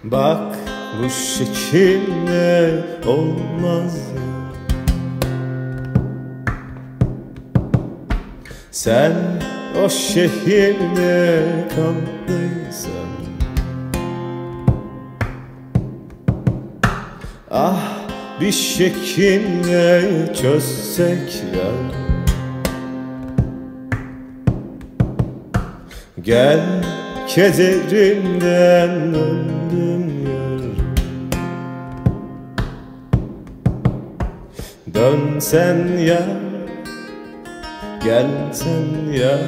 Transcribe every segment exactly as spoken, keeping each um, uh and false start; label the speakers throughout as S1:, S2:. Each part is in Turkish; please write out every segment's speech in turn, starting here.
S1: Bak bu şekilde olmaz ya. Sen o şehirde kaldıysan, ah bir şekilde çözsek ya. Gel kederimden öldüm yar. Dönsen ya, gelsen ya.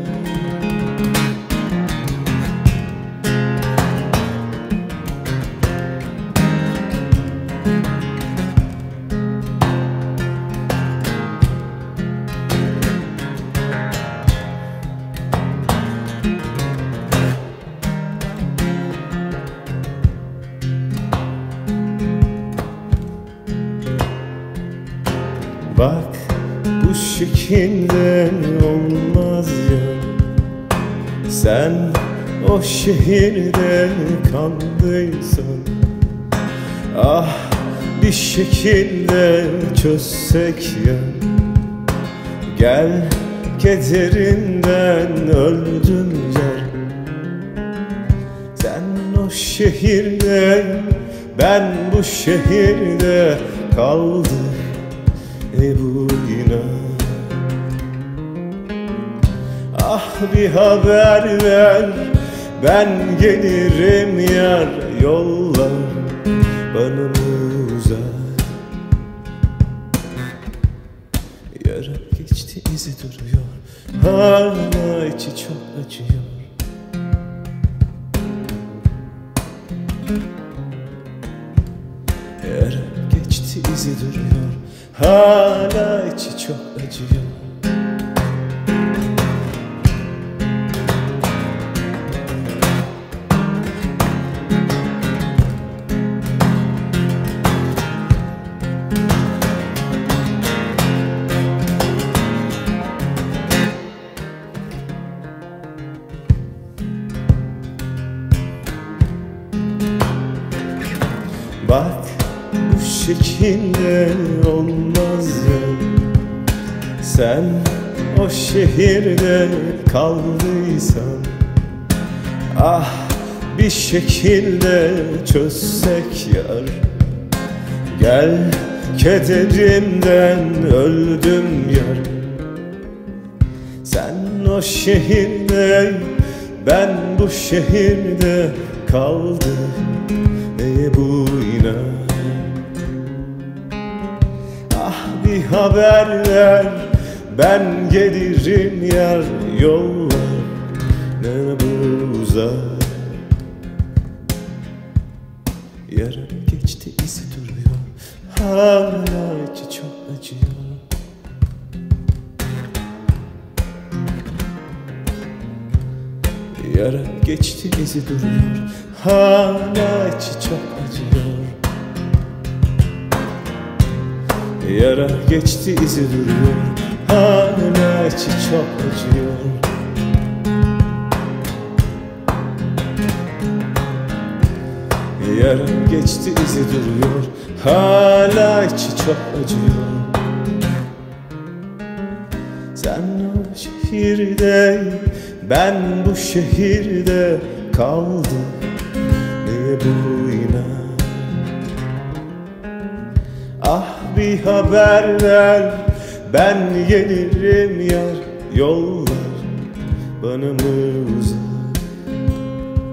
S1: Bak bu şekilde olmaz ya. Sen o şehirde kaldıysan, ah bir şekilde çözsek ya. Gel kederinden öldüm yar. Sen o şehirde, ben bu şehirde kaldık. E bu inan, ah bir haber ver, ben gelirim yar. Yolla bana uzak, yara geçti izi duruyor, hala içi çok acıyor. Yara geçti izi duruyor, hala içi çok acıyor. Bak bu şekilde olmaz ya. Sen o şehirde kaldıysan, ah bir şekilde çözsek yar. Gel kederimden öldüm yar. Sen o şehirde, ben bu şehirde kaldık. E bu inan, ah bir haber ver, ben gelirim yar. Yolla ne bu uzak, yara geçti izi duruyor, hala içi çok acıyor. Yara geçti izi duruyor, hala içi çok acıyor. Yara geçti izi duruyor, hala içi çok acıyor. Yara geçti izi duruyor, hala içi çok acıyor. Sen o şehirde, ben bu şehirde kaldım. Niye bu inan, ah bir haber ver, ben gelirim yar. Yollar bana mı uzak,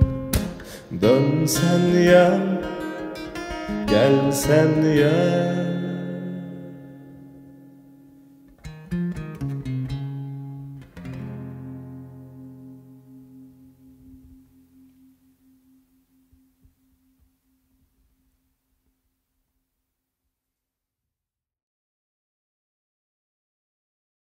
S1: dönsen ya, gelsen ya.